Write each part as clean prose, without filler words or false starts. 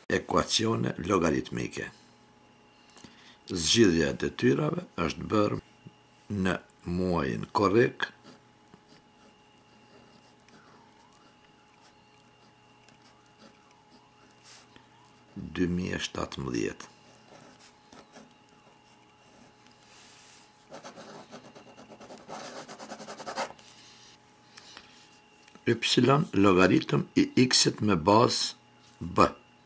ekuacione logaritmike. Zgjidhja e detyrave është bërë në muajin korrik (2017). Y logaritëm i x-it me bazë b.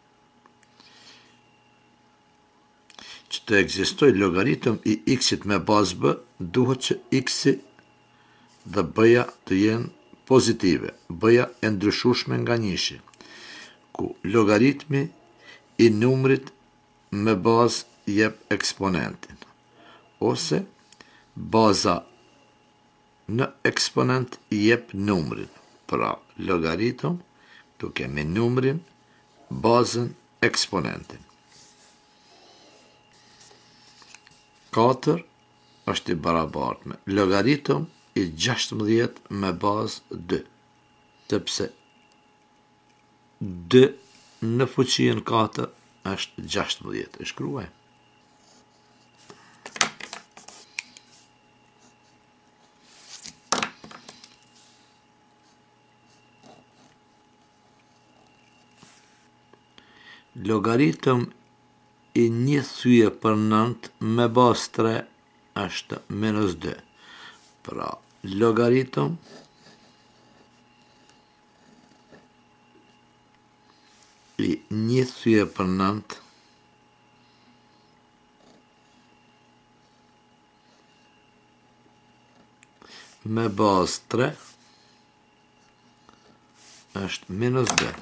Që të ekzistoj logaritëm i x-it me bazë b, duhet që x-i dhe b-ja të jenë pozitive, b-ja e ndryshueshme nga njëshi, ku logaritmi i numrit me bazë jep eksponentin, ose baza në eksponent jep numrin. Pra, logaritëm, tu kemi numrin, bazën, eksponentin. 4 është i barabartë me logaritëm i 16 me bazë 2, sepse 2 në fuqien 4 është 16. E shkruaj. Logaritëm i 1/9 me bazë 3 është -2. Pra, logaritëm i 1/9 me bazë 3 është -2.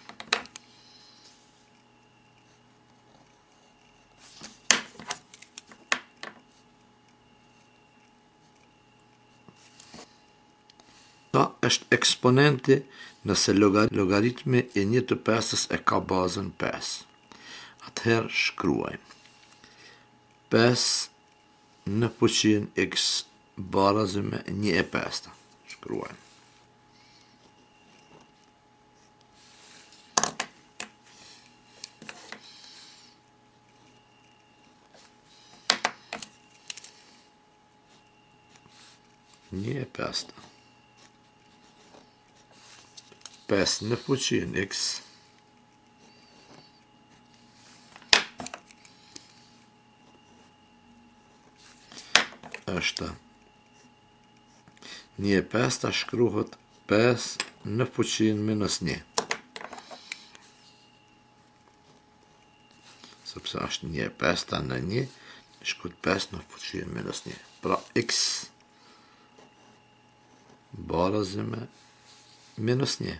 Sa është eksponenti nëse logaritmi i 1/5 e ka bazën 5. Atëherë shkruajmë 5 në fuqin x barazi me 1/5. Shkruajmë. Një e pesta. 5 në fuqin x është 1/5 shkruhet 5 në fuqin -1, sepse është 1/5 në 1, shkruhet 5 në fuqin -1. Pra x barazi me -1.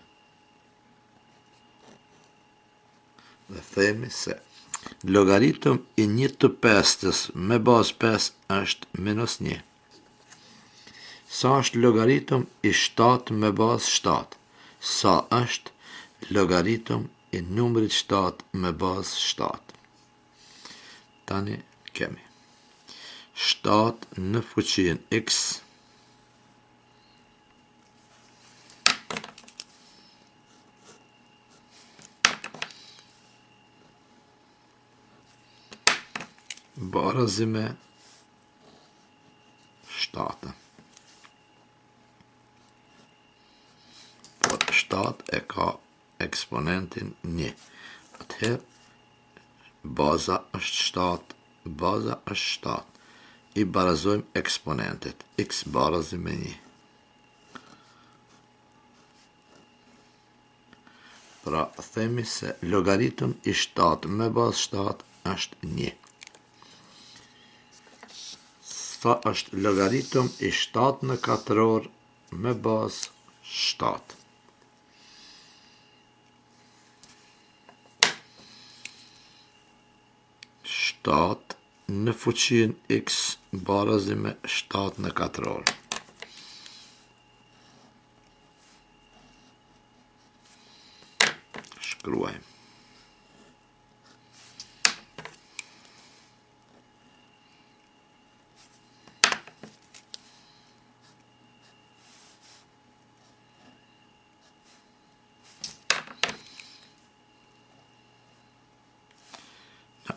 Dhe themi se logaritëm i 1/5 me bazë 5 është -1. Sa është logaritëm i 7 me bazë 7? Sa është logaritëm i numrit 7 me bazë 7? Tani kemi 7 në fuqin x barazi me 7. Por 7 e ka eksponentin 1. Atëherë, baza është 7, baza është 7. I barazojmë eksponentet, x barazi me 1. Pra, themi se logaritëm i 7 me bazë 7 është 1. Sa është logaritëm i 7 në katror me bazë 7? Në fuqin x barazi me 7 në katror. Shkruajmë.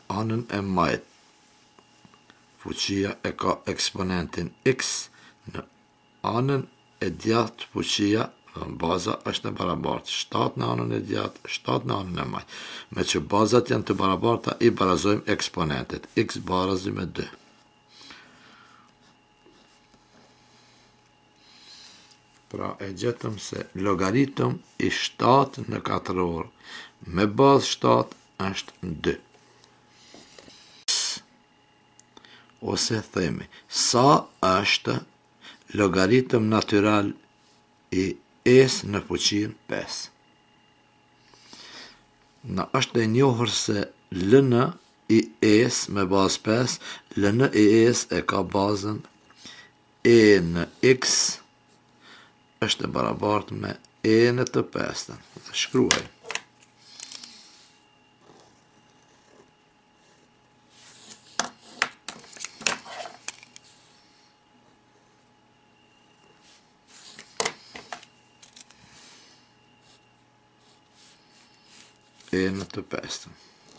anën e majt. Fuqia e ka eksponentin x, në anën e djathtë fuqia, baza është e barabartë. 7 në anën e djathtë, 7 në anën e majtë. Me që bazat janë të barabarta, i barazojmë eksponentet. X barazi me 2. Pra e gjetëm se logaritëm i 7 në katëror me bazë 7 është 2. Ose themi, sa është logaritëm natyral i s në fuqinë 5. Na është e njohur se ln i s me bazë 5, ln i s e ka bazën e në x është e barabartë me e në të 5. Shkruaj. E në të 5.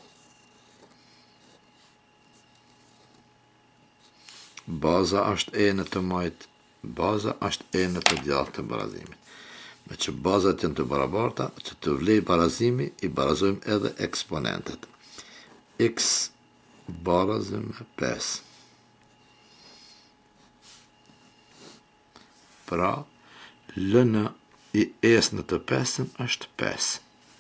Baza është e në të majtë, baza është e në të djathtë të barazimit. Me që bazat janë të barabarta, që të vlej barazimi, i barazojmë edhe eksponentet. X barazim me 5. Pra, ln i s në të 5 është 5.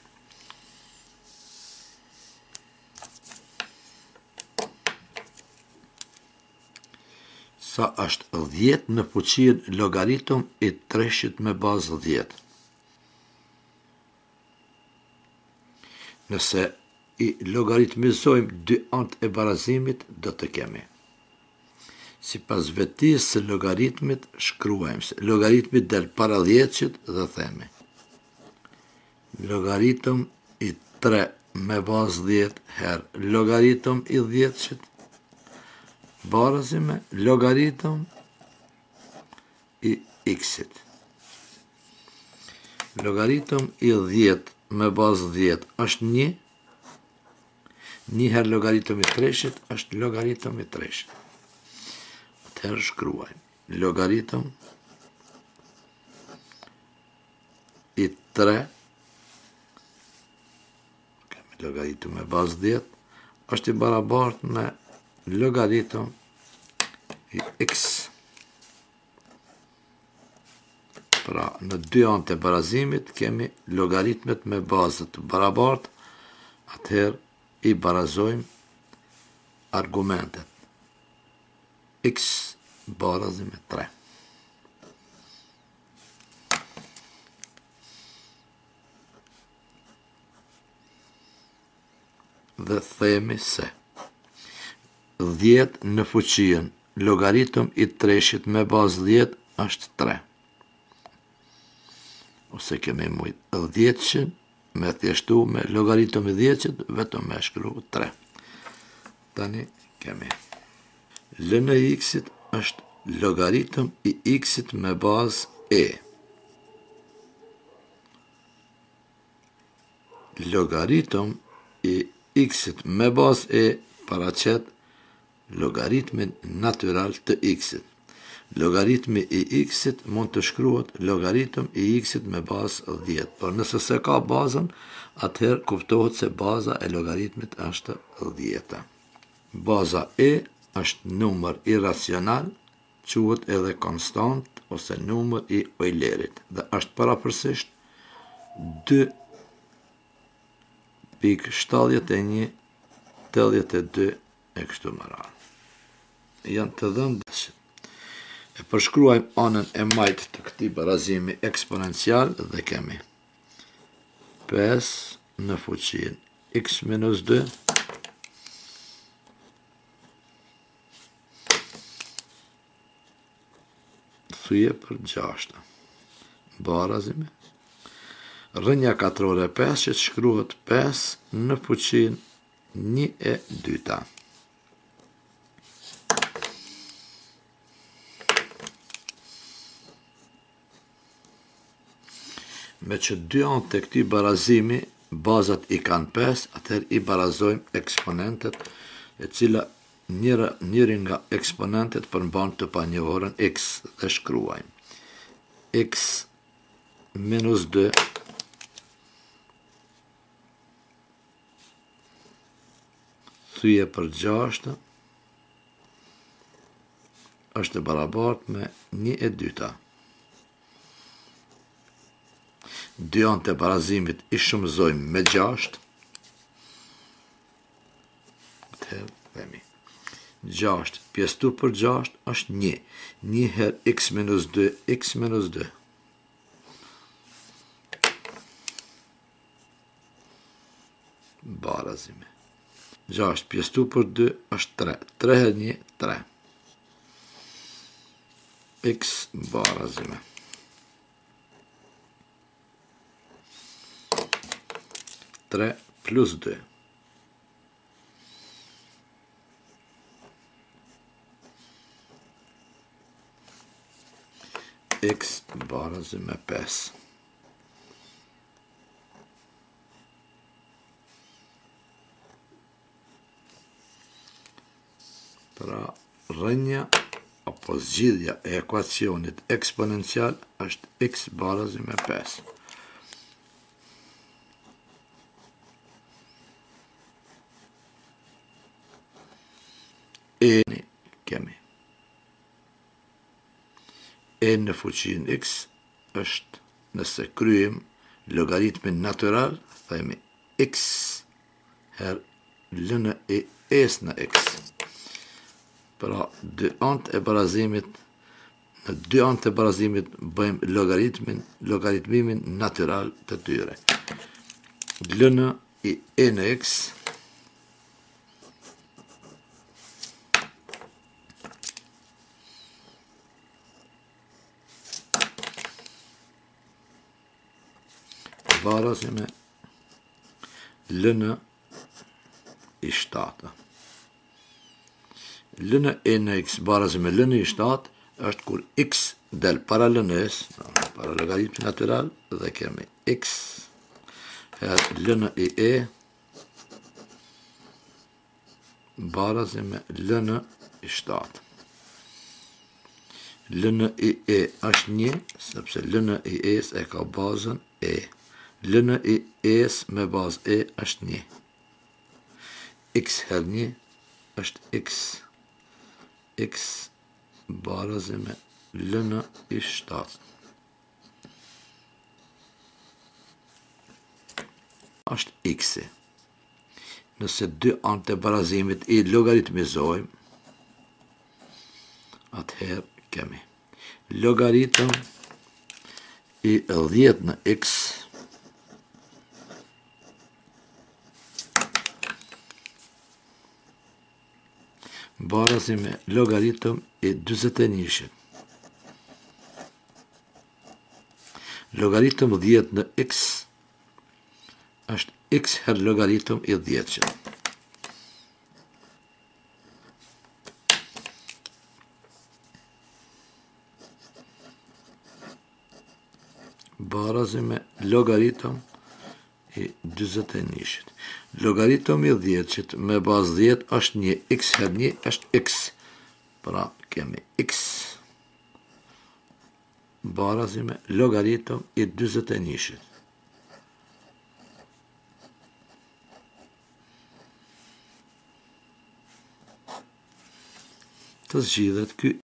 Sa është 10 në fuqinë logaritëm i 300 me bazë 10. Nëse i logaritmizojmë dy anët e barazimit, do të kemi. Si pas vetisë së logaritmit, shkruajmë se logaritmi del para 10-qit dhe themi. Logaritëm i 3 me bazë 10 herë logaritëm i 10-qit, barazi me logaritëm i x-it. Logaritëm i 10 me bazë 10 është 1, herë logaritëm i 3-shit është logaritëm i 3-shit. Atëherë shkruajmë. Logaritëm i 3, kemi logaritëm me bazë 10, është i barabartë me logaritëm i x. Pra, në dy anët e barazimit kemi logaritmet me bazët barabartë, atëherë i barazojmë argumentet. X barazi me 3. Dhe themi se 10 në fuqinë logaritëm i 3-shit me bazë 10 është 3. Ose kemi mujtë 10-shin me thjeshtu me logaritëm i 10-qit, vetëm me shkru 3. Tani kemi ln i x-it është logaritëm i x-it me bazë e. Logaritëm i x-it me bazë e paraqet logaritmin natyral të x-it. Logaritmi i x-it mund të shkruhet logaritëm i x-it me bazë 10. Por nëse se ka bazën, atëherë kuptohet se baza e logaritmit është 10. Baza e është numër iracional, quhet edhe konstant ose numër i Eulerit dhe është parapërsisht 2.71 82 e kështu me radhë. Janë të dhënë dashit. E përshkruajmë anën e majtë të këtij barazimi eksponencial dhe kemi 5 në fuqinë x minus 2 thuje për 6. Barazimi rrënja katrore 5 që shkruhet 5 në fuqinë 1/2. Me që dy anët të këtij barazimi bazat I kanë 5, atëherë I barazojmë eksponentet e cila njëri nga eksponentet përmban të panjohurën x dhe shkruajmë. X minus 2 thyje për 6 është e barabartë me 1/2. Dy anët e barazimit I shumëzojmë me 6. Atëherë themi 6 pjesëtu për 6 është 1. 1 herë x minus 2, x minus 2. Barazime. 6 pjesëtu për 2 është 3. 3 herë 1, 3. X barazime. Tre plus 2. X barazime 5. Pra rënja apo zgjidhja e ekuacionit eksponencial është x barazime 5. Kemi e në fuqin x është nëse kryem logaritmin natural, themi x her ln e s në x. Pra dy anët e barazimit, në dy anët e barazimit bëjmë logaritmimin natural të tyre. Ln e në x barazime ln I 7. Ln e në x barazime ln I 7 është kur x del para ln-s, para logaritmit natural, dhe kemi x her ln I e barazime ln I 7. Ln I e është 1, sepse ln I e e ka bazën e. Ln I e me bazë e është 1. X her 1 është x. X barazime ln I 7. Është x-i. Nëse dy anët e barazimit I logaritmizojmë, atëherë kemi logaritëm I 10 në x barazime logaritëm I 41. Logaritëm 10 në x është x her logaritëm I 10. Barazime logaritëm I 41. Logaritëm I 10 me bazë 10 është 1, x her 1 është x. Pra kemi x barazime logaritëm I 41. Të zgjidhet ky